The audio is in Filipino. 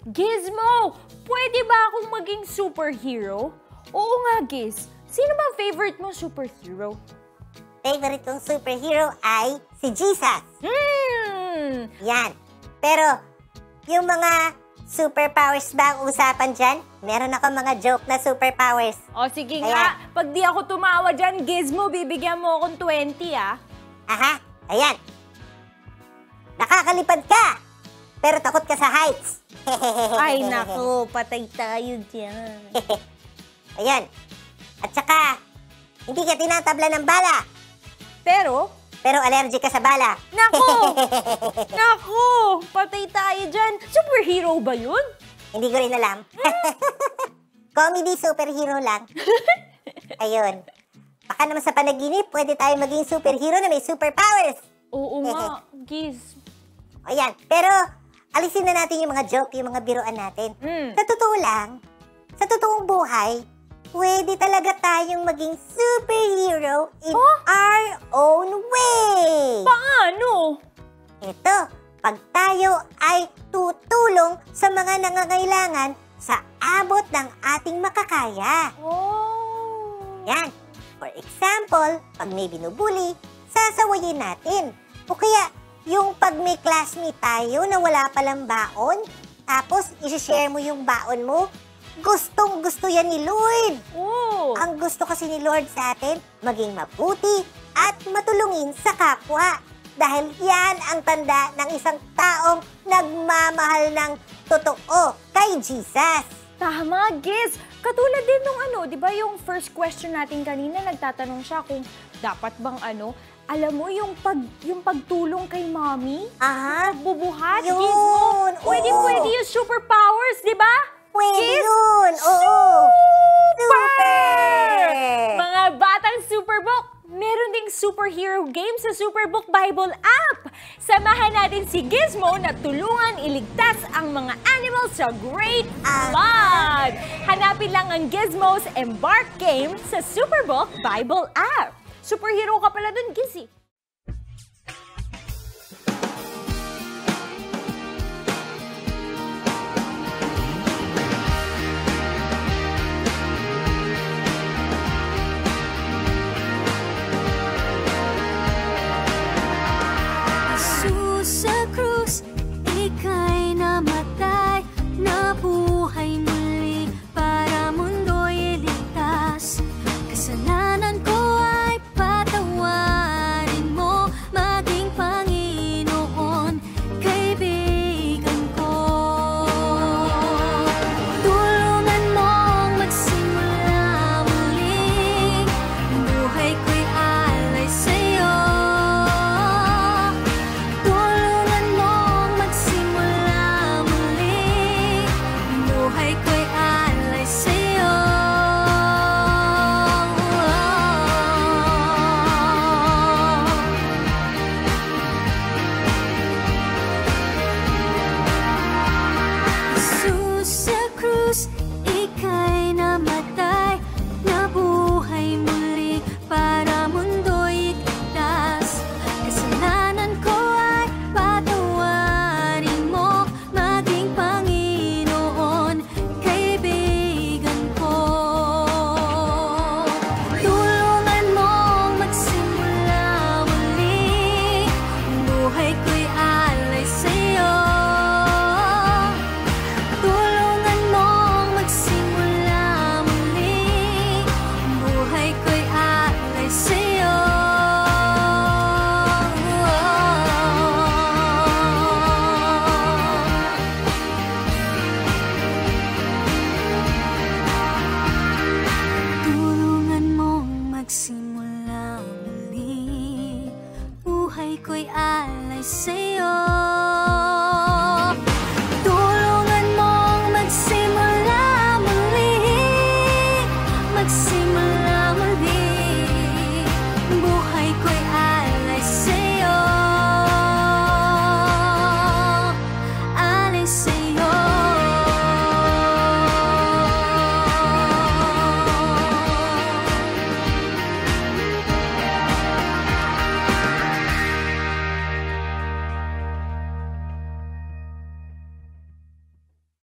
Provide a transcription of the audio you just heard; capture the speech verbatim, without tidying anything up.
Gizmo, pwede ba akong maging superhero? Oo nga, Giz. Sino ba favorite mong superhero? Favorite kong superhero ay si Jesus. Hmm! Yan. Pero, yung mga superpowers ba ang usapan dyan? Meron ako mga joke na superpowers. O sige Ayan. nga, pag di ako tumawa dyan, Gizmo, bibigyan mo akong twenty, ah. Aha, ayan. Nakakalipad ka, pero takot ka sa heights. Ay, naku, patay tayo dyan. Ayan. At saka, hindi ka tinatabla ng bala, Pero, pero allergic ka sa bala. naku! Naku! Patay tayo dyan. Superhero ba yun? Hindi ko rin alam. Comedy superhero lang. Ayun. Baka naman sa panaginip, pwede tayo maging superhero na may superpowers. Oo nga, Giz. Ayan. Pero, alisin na natin yung mga joke, yung mga biruan natin. Mm. Sa totoo lang, sa totoong buhay, pwede talaga tayong maging superhero in Huh? our own way. Paano? Ito, pag tayo ay tutulong sa mga nangangailangan sa abot ng ating makakaya. Oh. Yan. For example, pag may binubuli, sasawayin natin. O kaya, yung pag may classmate tayo na wala palang baon, tapos isi-share mo yung baon mo, gustong gusto yan ni Lord. Oh. Ang gusto kasi ni Lord sa atin, maging mabuti at matulungin sa kapwa. Dahil yan ang tanda ng isang taong nagmamahal ng totoo kay Jesus. Tama, Giz. Katulad din nung ano, di ba yung first question natin kanina, nagtatanong siya kung dapat bang ano, alam mo yung, pag, yung pagtulong kay mommy? Aha. Bubuhat, Yun, Gizmo. Pwede, oo. pwede yung superpowers, di ba? Pwede Giz? yun. Oo. Super! Mga batang Superbook, meron ding superhero game sa Superbook Bible app. Samahan natin si Gizmo na tulungan iligtas ang mga animals sa Great Flood. Hanapin lang ang Gizmo's Embark game sa Superbook Bible app. Superhero ka pala dun, Giz.